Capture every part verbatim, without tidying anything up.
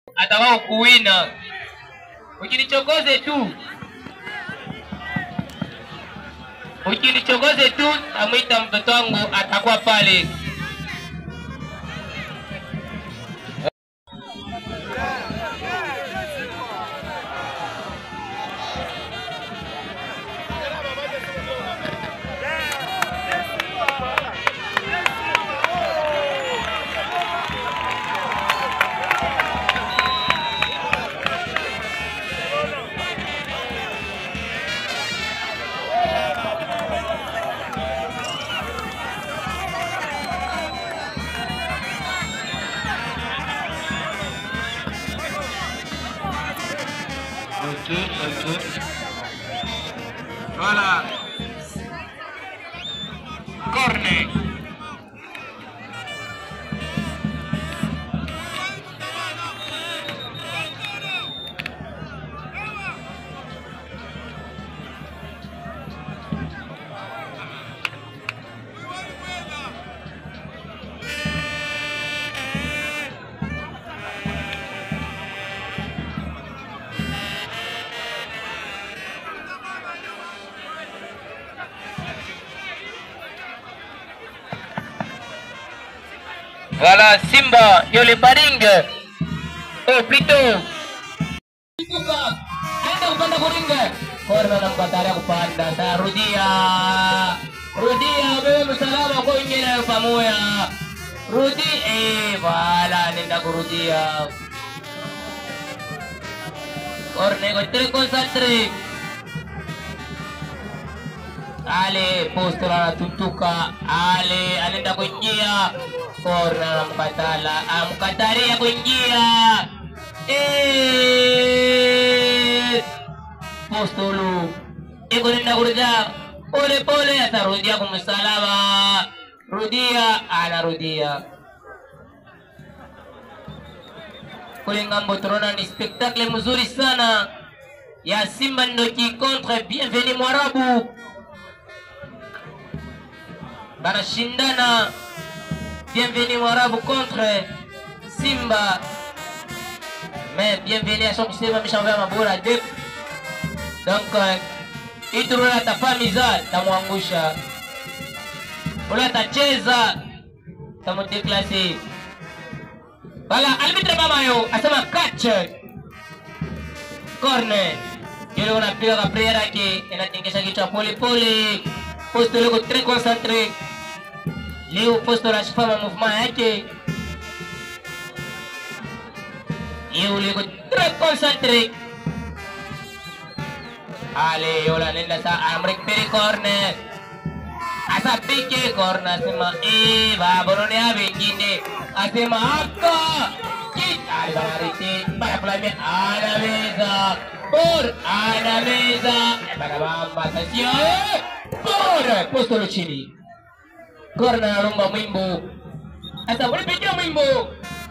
atakao kuwina. Ukinichokoze tu. Ukinichokoze tu, amwita mtoto wangu atakuwa pale. Ok, ok. Voilà. Corner. Voilà, Simba, yo le paring. Oh, plutôt. Anda kupanda kuringa. Korna na mkatari kupanda. Sa Rudia. Rudia, wewe msalama kwa ingine pamoja. Rudi, eh, voilà, nenda kurudia. Korne ko tre concentré. Ale, postola na tuntuka. Ale, anenda kuingia. Corner mkatala, ah, mkatari ya kuingia. Eh, postulu. Iko nenda kurudia. Pole pole atarudia kumsalama. Rudia, anarudia. Kule ngambo tunaona ni spectacle mzuri sana ya Simba Ndoki contre Bienvenue Mwarabu. Banashindana. Bienvenue Mwarabu contre Simba. Mais Bienvenue à chaque Simba mshamvea mabora dip. Donc Ituru atafamiza tamwangusha. Ule atacheza tamudeklase. Bala arbitre mama yo asema catch. Corner. Yule unapiga kapriera yake inatingisha kichwa pole pole. Posto leko très concentré. Leo posto la shifama mouvement yake. Leo leko très concentré. Ale yola nenda sa amrekperi corner. Asa pike corner asema eh baborone abengine. Asema haka. Kita albarite para plame ala mesa. Por ala mesa. Para bamba sasio. Por posto lo chini. Corner rumba Mwimbo. Asa wale pigia Mwimbo.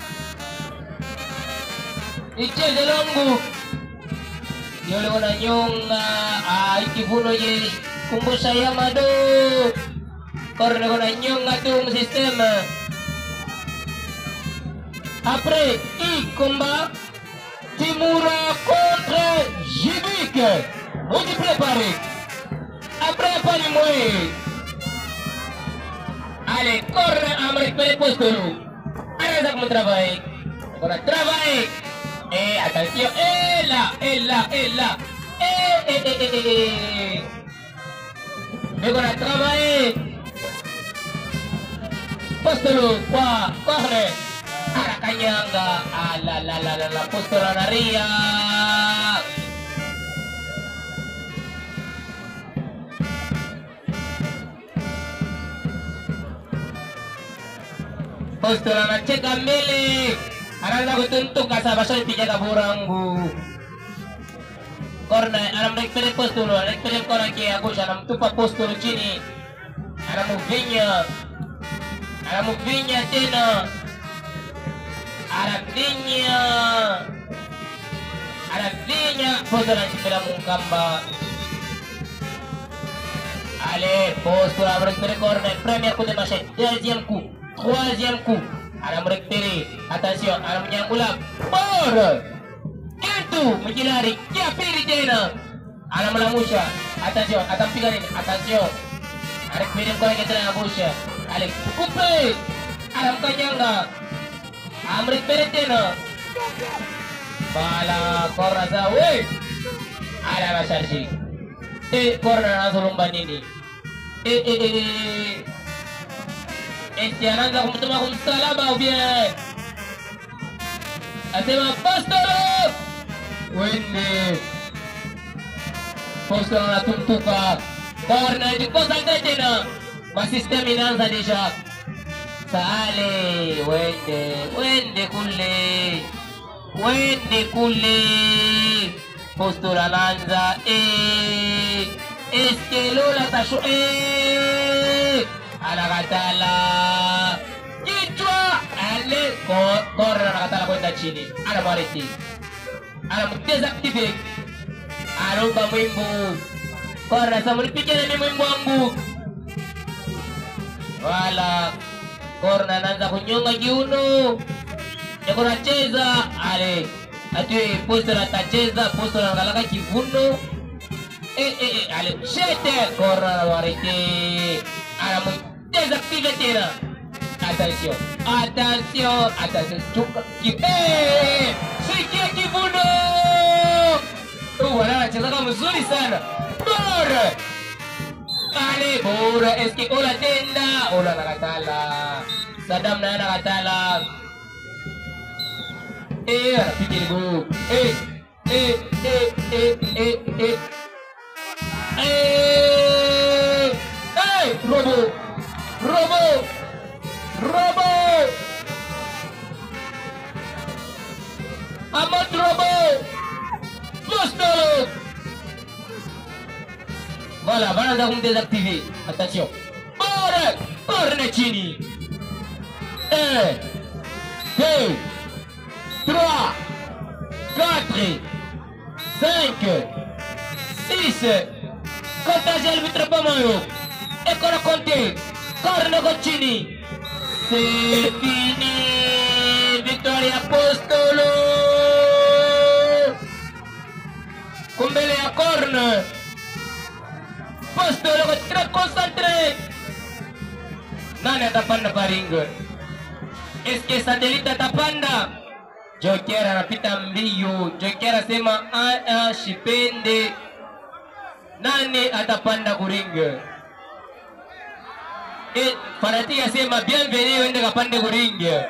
Icheze longu. Yole wana nyonga. Ah ikivuno ye. Kumbusha Yamado. Corner wana nyonga tu sistema. Après, il combat Timura contre Jibik. On est préparé. Après, pas le moyen. Allez, corre à me récupérer poste nous. Allez, ça comme travail. On a travaillé. Et attention, et là, et là, et là. Et, et, et, et, et. Mais on a travaillé. Poste nous, quoi, corre. Arakanyanga, ah la la la la la postola naria. Postola nacheka mbele. Anaanza kutuntuka sababu piga kaburangu. Corner anamrekipele postolo, anamrekipele kona kia agusha, anamtupa postolo chini. Anamuvinya. Anamuvinya tena. Aravinya Aravinya posto la chipera Mukamba. Allez, posto la break de corner. Premier coup de machette, deuxième coup, troisième coup, Ana merekpiri. Attention, ana menyangkulap. Bor. Kentu menjelari. Kia piri tena. Ana melamusha. Attention, atampiga nini? Attention. Ana kipiri mkono kita na busha. Ale kupe. Ana mkanyanga. Ana merekpiri tena. Bala korna sa. Woi. Ana masarji. Eh, korna na sulumban ini. Eh, eh, eh, eh. Este anaanza kumtuma kumsalaba ubie. Asema Apostolo. Wende. Apostolo anatumtuka. Corner jikosa tena. Masistem inaanza deja. Sale. Wende. Wende kule. Wende kule. Apostolo anaanza. Eh. Eske Lola tasho. Eh. Anakatala kichwa ale korna anakatala kwenda chini, anabariki anamteza active aruba mwimbu korna samulipike na mwimbu wangu wala korna anaanza kunyonga kiuno yako nacheza ale ati posto atacheza posto analaka kivuno eh eh eh ale shete korna anabariki anamu desactive tena. Attention, attention, attention. Chuka ki eh, sikia kivuno. Oh, wala anacheza kama mzuri sana. Bora. Ale bora eski ola tenda, ola nakatala. Saddam na nakatala. Eh, anapiga go. Eh, eh, eh, eh, eh, eh. Eh. Hey, Robo. Robo! Robo! Amat Robo! Apostolo! Voilà, voilà, nous avons désactivé. Attention. Bora! Bora chini. Un, deux, trois, quatre, cinq, six. Comptage l'arbitre pas maillot. Et qu'on a compté. Corno Goccini. C'est fini. Vittoria Apostolo. Kumbele ya corner. Apostolo très concentré. Nani atapanda paringo? Est-ce que Satellite atapanda? Joker anapita mbio. Joker asema aa shipende. Nani atapanda kuringa? Eh, Fanatika asema bienvenue wende kapande kuringa.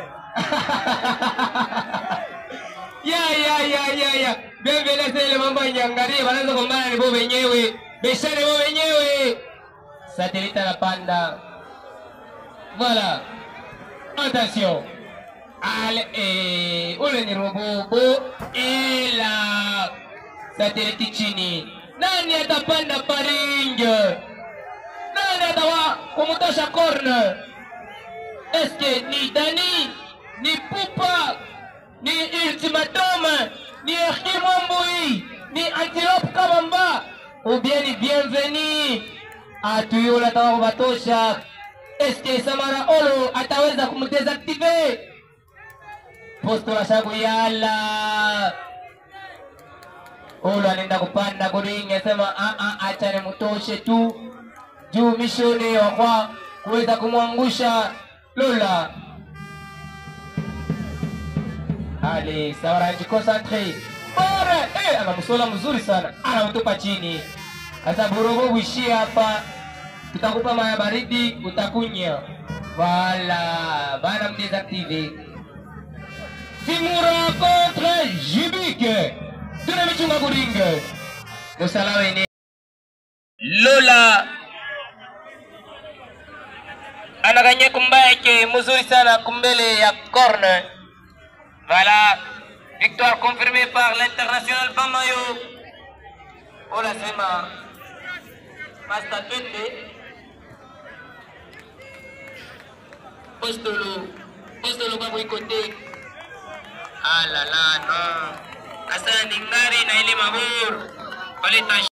Ya ya ya ya ya. Bienvenue sele mambo nyangarie wanaanza kumbana ni bo wenyewe. Beshane bo wenyewe. Satellite anapanda. Voilà. Attention. Allez, eh, ule ni Robo. Ela. Satellite chini. Nani atapanda paringa? Nani atawa kumutosha corner? Eske ni Dani, ni Pupa, ni Ultimatum, ni Ekimwambui, ni Antilope Kabamba, ou bien ni Bienvenue? Atuyo la tawa kubatosha. Eske Samara Olo ataweza kumdesactive? Posto la shabu yala. Olo anaenda kupanda kuringa, sema a a acha nimutoshe tu. Juu mishoni wakwa kuweza kumwangusha Lola. Ali Samara jikonsantre. Bora eh anamusola mzuri sana. Anamtupa chini. Sasa Borobo uishie hapa. Tutakupa maya baridi utakunya. Voilà, bana mdesactive. Timura contre Jibike. Tunamichunga kuringa. Musalawe ni Lola. Anaganya kumbake mzuri sana kumbele ya corner. Voilà, victoire confirmée par l'international Bamayo. Ola sema Master Twende. Apostolo, Apostolo kwa kuikote. Ah la la no. Asa ningari na ile mabur. Baleta